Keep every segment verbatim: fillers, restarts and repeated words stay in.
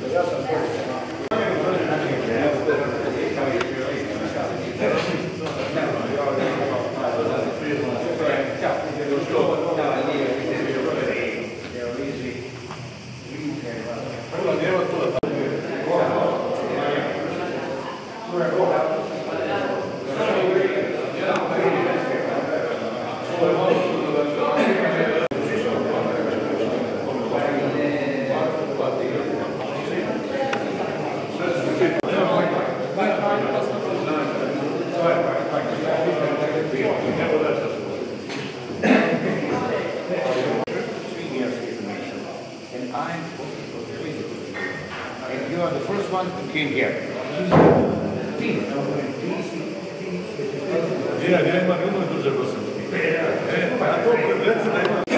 And you are the first one who came here. Ja, ja imam jedno i duže bosanski. E, a to recimo da imam...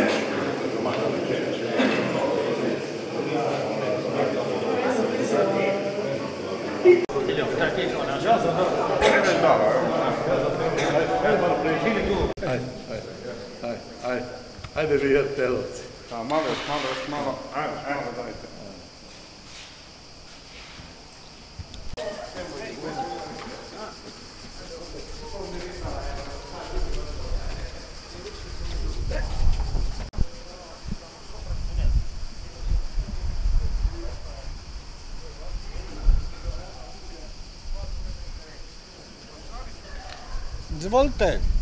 Ja sam da... Ajde malo prežili tu. Ajde, ajde, ajde, ajde. Ajde vi jedte telovci. Malo, malo, malo, ajde, ajde, dajte. Izvolite.